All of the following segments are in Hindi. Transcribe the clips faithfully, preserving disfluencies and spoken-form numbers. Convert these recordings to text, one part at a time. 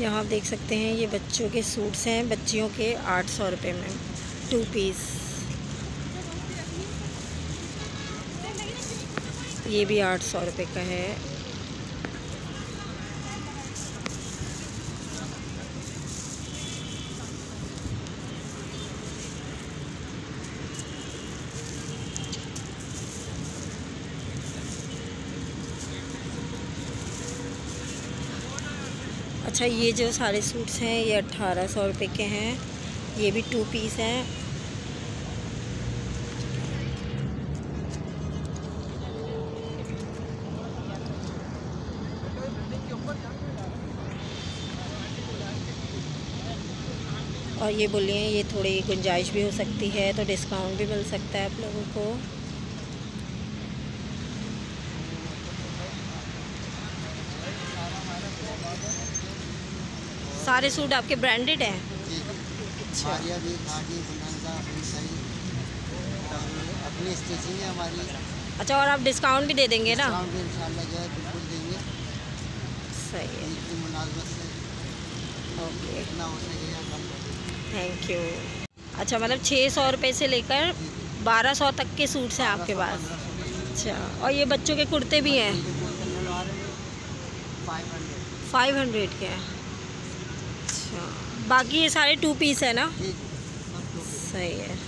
यहाँ आप देख सकते हैं ये बच्चों के सूट्स हैं, बच्चियों के आठ सौ रुपये में टू पीस। ये भी आठ सौ रुपये का है। अच्छा, ये जो सारे सूट्स हैं ये अट्ठारह सौ रुपये के हैं। ये भी टू पीस हैं। और ये बोलिए ये थोड़ी गुंजाइश भी हो सकती है, तो डिस्काउंट भी मिल सकता है आप लोगों को। सारे सूट आपके ब्रांडेड हैं? अच्छा, भी खादी अपनी स्टिचिंग है हमारी। अच्छा, और आप डिस्काउंट भी दे देंगे ना? डिस्काउंट भी इंशाल्लाह जो है बिल्कुल देंगे। सही है, इतनी मुनासिबत से ओके, इतना हो सकेगा कम। Thank you. अच्छा, मतलब छः सौ रुपये से लेकर बारह सौ तक के सूट्स हैं आपके पास? अच्छा, और ये बच्चों के कुर्ते भी हैं? फाइव हंड्रेड के हैं। अच्छा, बाकी ये सारे टू पीस है ना? सही है।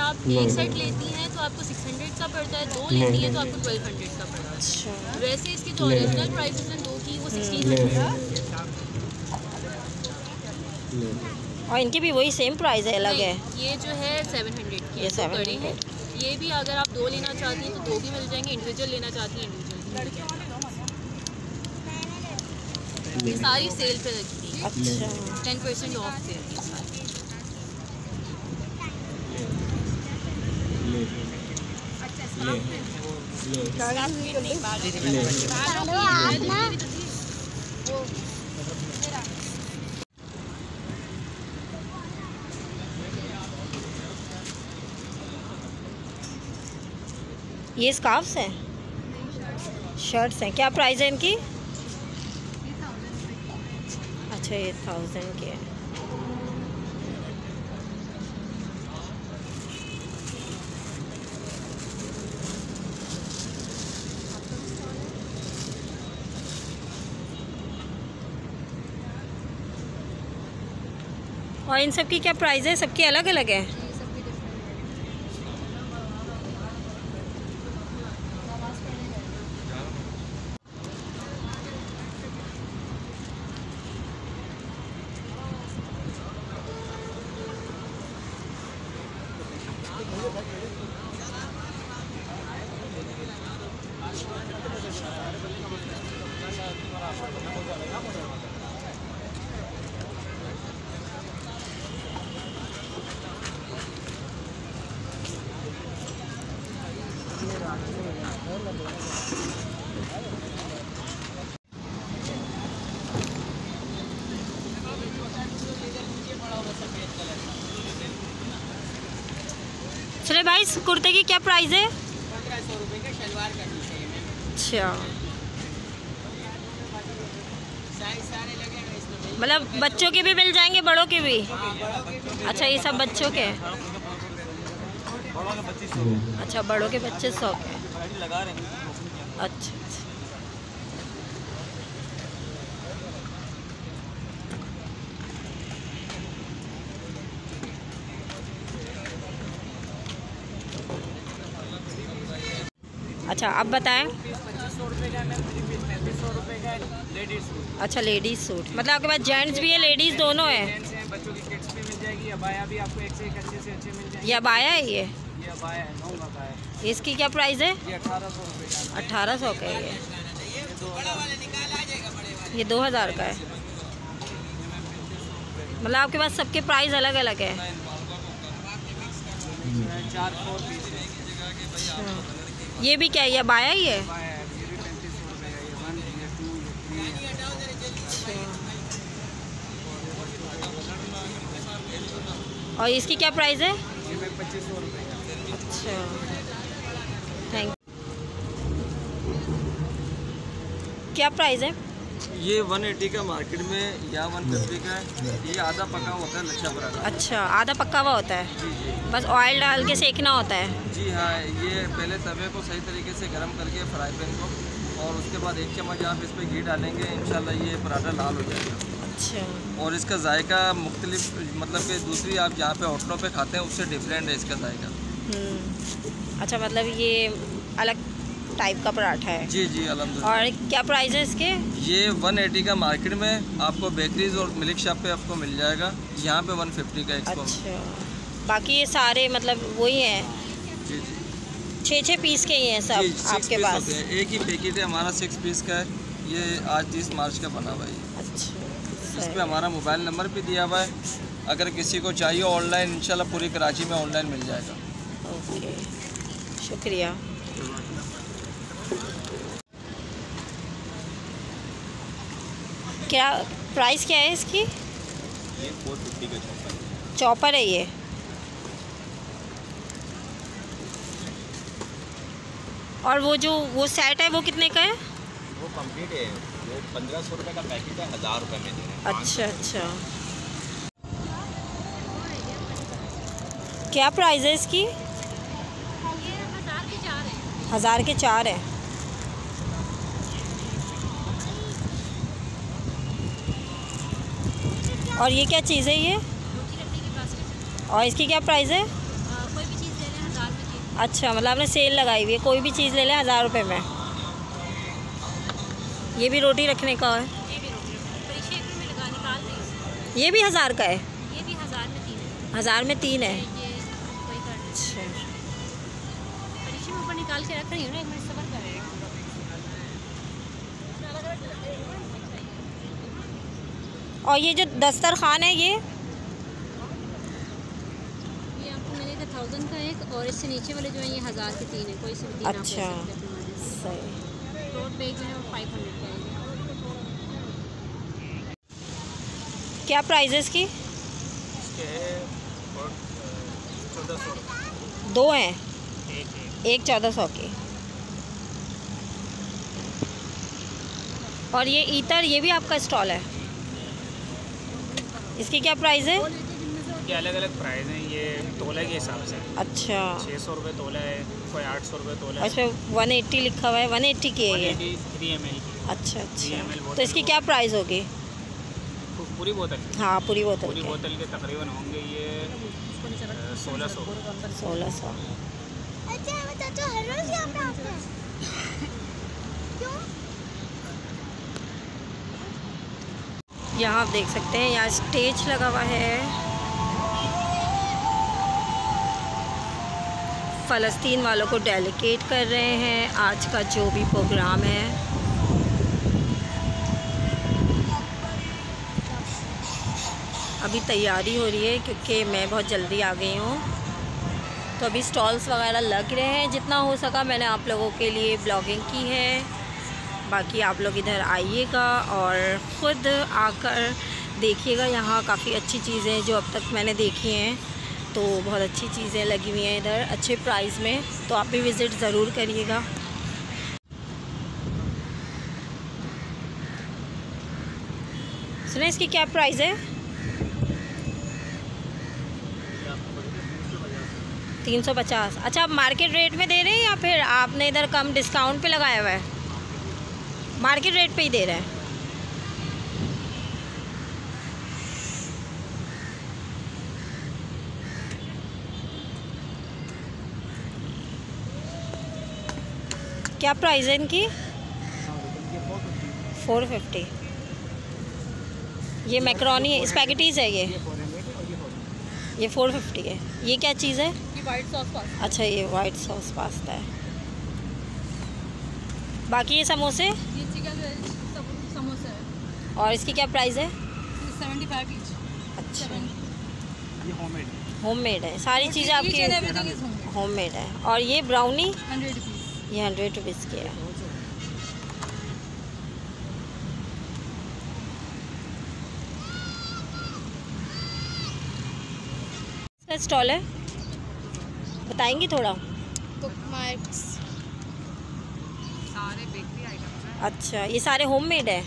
आप एक सेट लेती हैं तो आपको सिक्स हंड्रेड का पड़ता है, दो लेती हैं तो आपको ट्वेल्व हंड्रेड का पड़ता है। अच्छा। वैसे इसकी जो ओरिजिनल प्राइस है दो की वो सिक्सटीन हंड्रेड। और इनकी भी वही सेम प्राइस है, अलग है? ये जो है सेवन हंड्रेड की ये है, सेवन कड़ी है। ये भी अगर आप दो लेना चाहती हैं तो दो भी मिल जाएंगे, इंडिविजुअल लेना चाहती हैं इंडिविजुअल। ये सारी सेल पे रखी है। अच्छा। टेन परसेंट ऑफ पे है सारी। ये स्कार्फ्स हैं, शर्ट्स हैं, क्या प्राइस है इनकी? अच्छा, ये थाउजेंड के है। और इन सब की क्या प्राइस है? सबकी अलग अलग है? चले भाई, इस कुर्ते की क्या प्राइस है? पंद्रह सौ रुपये का शलवार का नीचे है। अच्छा, साइज सारे लगेगा इसमें। मतलब बच्चों के भी मिल जाएंगे, बड़ों के भी? हाँ, बड़ों के। अच्छा, ये सब बच्चों के हैं। अच्छा, बड़ों के पच्चीस सौ के। अच्छा अच्छा। अच्छा, अब बताएं। पच्चीस सौ रुपये का मैम, पैंतीस सौ रुपये का लेडीज सूट। अच्छा, लेडीज़ सूट, मतलब आपके पास जेंट्स भी है, लेडीज़ दोनों है? जेंट्स हैं, बच्चों की किड्स भी मिल जाएगी। अबाया भी आपको एक से एक अच्छे से अच्छे मिल जाएंगे। ये अबाया है? ये ये अबाया है, नौ का है। इसकी क्या प्राइस है? ये अठारह सौ रुपये का। अट्ठारह सौ का है ये। ये दो हज़ार का है। मतलब आपके पास सबके प्राइस अलग अलग है? चार फोर पीस है। अच्छा, ये भी क्या है? ये अबाया ही है? अबाया है, ये भी पैंतीस सौ रुपये का। ये वन, ये टू, ये थ्री है। और इसकी क्या प्राइस है? ये मैं पच्चीस सौ रुपये का। अच्छा, थैंक। क्या प्राइस है? ये वन एटी का मार्केट में या वन फिफ्टी का है। ये आधा पका होता है लच्छा पराठा। अच्छा, आधा पक्का हुआ होता है? जी जी बस ऑयल डाल के सेकना होता है? जी हाँ, ये पहले तवे को सही तरीके से गर्म करके फ्राई पैन को, और उसके बाद एक चम्मच आप इस पर घी डालेंगे, इंशाल्लाह ये पराठा लाल हो जाएगा। अच्छा। और इसका जायका मुख्तलिफ, मतलब कि दूसरी आप जहाँ पे होटलों पे खाते हैं उससे डिफरेंट है इसका जायका। हम्म, अच्छा, मतलब ये अलग टाइप का पराठा है? जी जी अल्हम्दुलिल्लाह। और क्या प्राइस है इसके? ये वन एटी का मार्केट में आपको बेकरीज और मिल्क शॉप पे आपको मिल जाएगा, यहाँ पे वन फिफ्टी का एक्सपो में। अच्छा, बाकी ये सारे मतलब वही हैं? जी जी छः छः पीस के ही हैं सब जी, सिक्स आपके पीस पास? होते हैं। एक ही पैकेट है हमारा, सिक्स पीस का है। ये आज तीस मार्च का बना हुआ है। अच्छा, इस पे हमारा मोबाइल नंबर भी दिया हुआ है, अगर किसी को चाहिए ऑनलाइन, इंशाल्लाह पूरी कराची में ऑनलाइन मिल जाएगा। ओके, शुक्रिया। क्या प्राइस क्या है इसकी? ये फोर फिफ्टी का चौपर है। चॉपर है ये? और वो जो वो सेट है वो कितने का है? वो कंप्लीट है, वो पंद्रह सौ रुपये का पैकेट है, हज़ार रुपये में दे रहे हैं। अच्छा अच्छा। क्या प्राइस है इसकी? हज़ार के चार है। और ये क्या चीज़ है ये? और इसकी क्या प्राइस है? कोई भी चीज़ ले अच्छा, मतलब आपने सेल लगाई हुई है, कोई भी चीज़ ले लें हज़ार रुपये में। ये भी रोटी रखने का है, ये भी रोटी परिशे एक में लगा निकाल रही ये भी हज़ार का है, ये भी हज़ार में तीन है। हज़ार में तीन है। ये वही कर अच्छा, परिशे में ऊपर निकाल के रख रही हूँ ना, एक मिनट सबर कर। और ये जो दस्तरखान है ये ये आपको मिलेगा थाउजेंड का एक, और इससे नीचे वाले जो है ये हज़ार के तीन है, कोई से भी तीन आप ले अच्छा, सकते हैं अपनी मर्ज़ी से। सही। टोट बैग जो है वो फाइव हंड्रेड का है। क्या प्राइस है इसकी? इसके चौदह सौ दो हैं, एक एक चौदह सौ की। और ये ईतर, ये भी आपका स्टॉल है, इसकी क्या प्राइस है? ये अलग अलग प्राइस हैं, ये तोले के हिसाब से। अच्छा, छः सौ रुपये तोला है, कोई आठ सौ रुपये तोला है। अच्छा, वन एट्टी लिखा हुआ है, वन एट्टी की है ये। थ्री एम एल की अच्छा थ्री एम एल अच्छा, बोतल तो इसकी क्या प्राइस होगी? पूरी बोतल हाँ, पूरी बोतल पूरी के बोतल के तकरीबन होंगे ये सोलह सौ। सोलह सौ। यहाँ आप देख सकते हैं, यहाँ स्टेज लगा हुआ है, फ़लस्तीन वालों को डेलीकेट कर रहे हैं आज का जो भी प्रोग्राम है। अभी तैयारी हो रही है क्योंकि मैं बहुत जल्दी आ गई हूँ, तो अभी स्टॉल्स वगैरह लग रहे हैं। जितना हो सका मैंने आप लोगों के लिए ब्लॉगिंग की है। बाकी आप लोग इधर आइएगा और ख़ुद आकर देखिएगा, यहाँ काफ़ी अच्छी चीज़ें जो अब तक मैंने देखी हैं, तो बहुत अच्छी चीज़ें लगी हुई हैं इधर अच्छे प्राइस में, तो आप भी विज़िट ज़रूर करिएगा। सुने इसकी क्या प्राइस है? तीन सौ पचास। अच्छा, आप मार्केट रेट में दे रहे हैं या फिर आपने इधर कम डिस्काउंट पे लगाया हुआ है? मार्केट रेट पे ही दे रहे हैं। क्या प्राइस है इनकी? Four fifty. ये मैक्रोनी स्पैगेटीज़ है, ये ये फोर फिफ्टी है। ये क्या चीज़ है? ये वाइट सॉस पास्ता। अच्छा, ये वाइट सॉस पास्ता है। बाकी ये समोसे? ये चिकन समोसा है। और इसकी क्या प्राइस है? Seventy five each. अच्छा, ये होममेड है। होममेड है, सारी चीज़ें आपकी होममेड है। और ये ब्राउनी? Hundred rupees. ये हंड्रेड रुपीज़ की है। इसका स्टॉल है, बताएंगी थोड़ा? बुकमार्क्स, सारे बेकरी आइटम्स हैं। अच्छा, ये सारे होममेड है।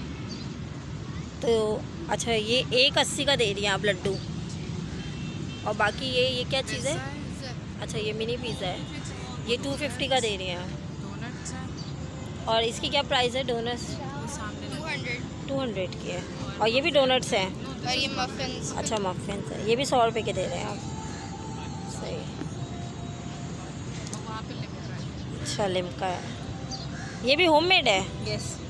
तो अच्छा, ये एक अस्सी का दे रही हैं आप लड्डू, और बाकी ये ये क्या चीज़ है? अच्छा, ये मिनी पिज़्ज़ा है, ये टू फिफ्टी का दे रही हैं आप। और इसकी क्या प्राइस है? Donuts two hundred. Two hundred की है। और ये भी डोनट्स हैं? और ये मफिन्स। अच्छा, मफ़िन्स है, ये भी सौ रुपये के दे रहे हैं आप। सही। वहाँ पे लिमिट है। अच्छा, लिम्का है, ये भी होममेड है। यस।